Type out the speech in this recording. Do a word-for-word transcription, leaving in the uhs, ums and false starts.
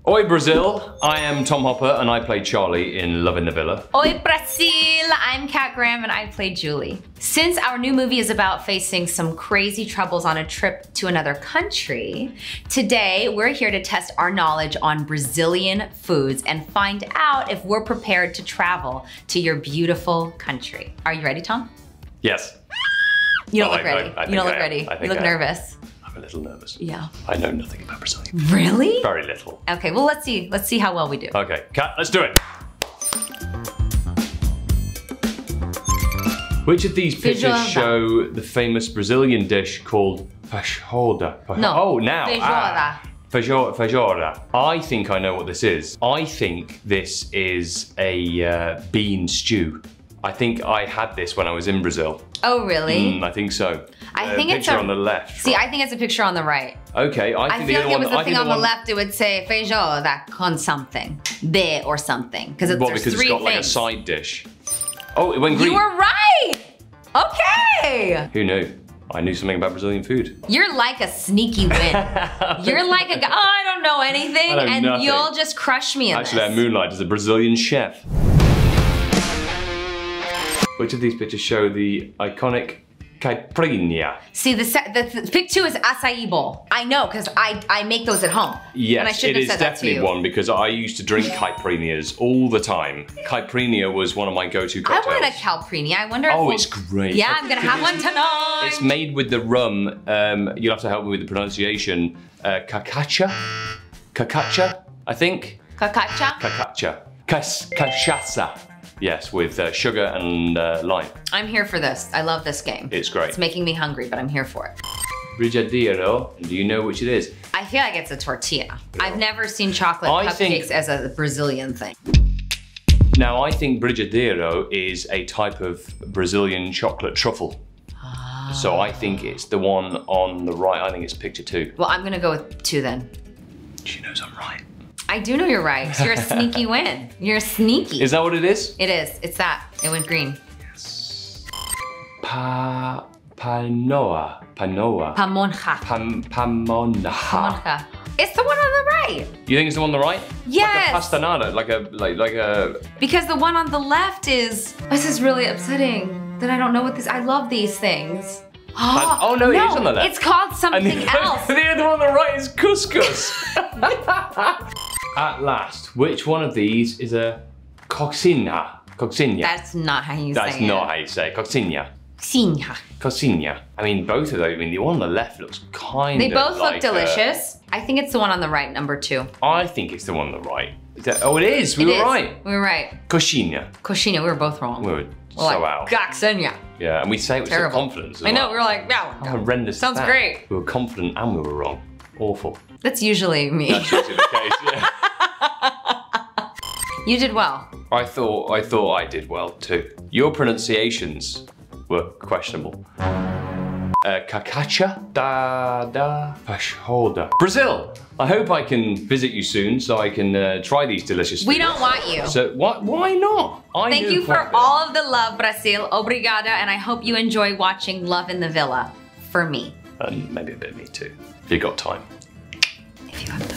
Oi Brazil, I am Tom Hopper and I play Charlie in Love in the Villa. Oi Brazil, I'm Kat Graham and I play Julie. Since our new movie is about facing some crazy troubles on a trip to another country, today we're here to test our knowledge on Brazilian foods and find out if we're prepared to travel to your beautiful country. Are you ready, Tom? Yes. You don't Oh, look I- ready. I- I you don't think look I am. ready. I think You look I am. nervous. I'm a little nervous. Yeah. I know nothing about Brazilian. Really? Very little. Okay, well let's see. Let's see how well we do. Okay, Kat, let's do it. Which of these pictures Feijoada. show the famous Brazilian dish called feijoada? No. Oh, now. Feijoada. Ah, feijoada. Feijoada. I think I know what this is. I think this is a uh, bean stew. I think I had this when I was in Brazil. Oh, really? Mm, I think so. I Uh, think it's picture a- on the left. See, right? I think it's a picture on the right. Okay, I I think feel the like other it was one. the I thing think on the the one, left, it would say feijoada con something. De or something. Because Well, there's because three it's got like a things. side dish. Oh, it went green. You were right! Okay! Who knew? I knew something about Brazilian food. You're like a sneaky win. You're like a guy, oh, I don't know anything, I know and nothing. you'll just crush me in Actually, I this. moonlight as a Brazilian chef. Which of these pictures show the iconic caipirinha? See, the, se- the, the pick two is acai bowl. I know, because I, I make those at home. Yes, and I it shouldn't is have said that to definitely you. one because I used to drink caipirinhas all the time. Caipirinha was one of my go-to I cocktails. wanted a calprini. I wonder if Oh, we'll- it's great. Yeah, I'm gonna have one tonight. It's made with the rum. Um, you'll have to help me with the pronunciation. Uh, cacacha? Cacacha, I think? Cacacha? Cacacha. Cas cachaça. Yes, with uh, sugar and uh, lime. I'm here for this. I love this game. It's great. It's making me hungry, but I'm here for it. Brigadeiro. Do you know which it is? I feel like it's a tortilla. I've never seen chocolate I cupcakes think- as a Brazilian thing. Now, I think brigadeiro is a type of Brazilian chocolate truffle. So I think it's the one on the right. I think it's picture two. Well, I'm gonna go with two then. She knows I'm right. I do know you're right. 'Cause you're a sneaky win. You're sneaky. Is that what it is? It is. It's that. It went green. Pa... Panoa. Panoa. Pamonja. Pam... Pamonja. Pamonja. It's the one on the right. You think it's the one on the right? Yes. Like a pastanada, like a... Like, like a... Because the one on the left is. This is really upsetting that I don't know what this. I love these things. Pan- oh, no, it is on the left. It's called And something the, else. the other one on the right is couscous. At last, which one of these is a cocina? Cocina. That's not how you That's say not it. how you say it. Cocina. Cocina. Cocina. I mean, both of those. I mean, the one on the left looks kind They of both like look delicious. I think it's the one on the right, number two. A, I think it's the one on the right. Is that- oh, it is. We It were is. right. We were right. Cocina. Cocina, we were both wrong. We were We're so like, out. Cocina. Yeah, and we say it with some Terrible. confidence. As I know, well. we were like, yeah. How horrendous. is Sounds that? great. We were confident and we were wrong. Awful. That's usually me. That's usually the case. Yeah. You did well. I thought I thought I did well too. Your pronunciations were questionable. Uh, cacacha da da feijoada. Brazil. I hope I can visit you soon so I can uh, try these delicious. We foods. don't want you. So what? Why not? I Thank knew you for quite a bit. all of the love, Brazil. Obrigada, and I hope you enjoy watching Love in the Villa for me. And maybe a bit of me too, if you got time. If you have